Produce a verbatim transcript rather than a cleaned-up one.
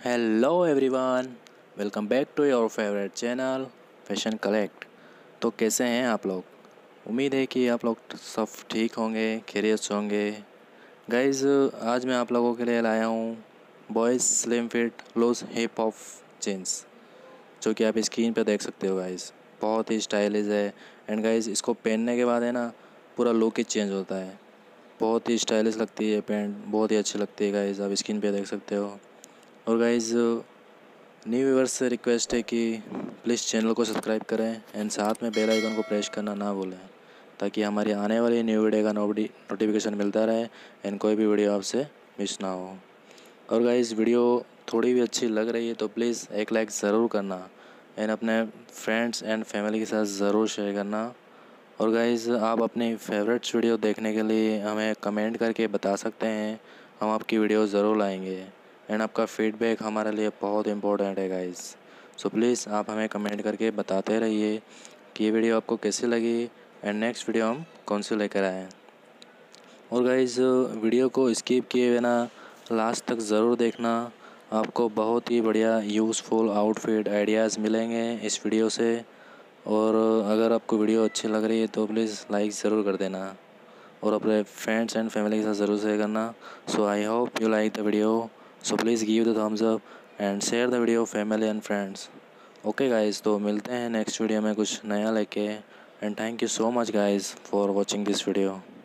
Hello everyone, welcome back to your favourite channel fashion collect. तो कैसे हैं आप लोग? उम्मीद है कि आप लोग सब ठीक होंगे, खैरियत से होंगे। गाइज़, आज मैं आप लोगों के लिए लाया हूँ boys slim fit loose hip hop jeans, जो कि आप स्क्रीन पे देख सकते हो। गाइज़, बहुत ही स्टाइलिश है एंड गाइज़ इसको पहनने के बाद है ना, पूरा लुक ही चेंज होता है। बहुत ही स्टाइलिश लगती है पैंट, बहुत ही अच्छी लगती है। गाइज़, आप स्क्रीन पे देख सकते हो। और गाइज़, न्यू व्यूअर्स से रिक्वेस्ट है कि प्लीज़ चैनल को सब्सक्राइब करें एंड साथ में बेल आइकन को प्रेस करना ना भूलें, ताकि हमारी आने वाली न्यू वीडियो का नोटिफिकेशन मिलता रहे एंड कोई भी वीडियो आपसे मिस ना हो। और गाइस, वीडियो थोड़ी भी अच्छी लग रही है तो प्लीज़ एक लाइक ज़रूर करना एंड अपने फ्रेंड्स एंड फैमिली के साथ ज़रूर शेयर करना। और गाइस, आप अपनी फेवरेट्स वीडियो देखने के लिए हमें कमेंट करके बता सकते हैं, हम आपकी वीडियो ज़रूर लाएंगे एंड आपका फीडबैक हमारे लिए बहुत इंपॉर्टेंट है गाइस। सो प्लीज़ आप हमें कमेंट करके बताते रहिए कि ये वीडियो आपको कैसी लगी एंड नेक्स्ट वीडियो हम कौन सी लेकर आएँ। और गाइस, वीडियो को स्किप किए बिना लास्ट तक ज़रूर देखना, आपको बहुत ही बढ़िया यूज़फुल आउटफिट आइडियाज़ मिलेंगे इस वीडियो से। और अगर आपको वीडियो अच्छी लग रही है तो प्लीज़ लाइक ज़रूर कर देना और अपने फ्रेंड्स एंड फैमिली के साथ ज़रूर शेयर करना। So I hope you like the video, so please give the thumbs up and share the video family and friends. Okay guys, तो मिलते हैं नेक्स्ट वीडियो में कुछ नया लेके and thank you so much guys for watching this video.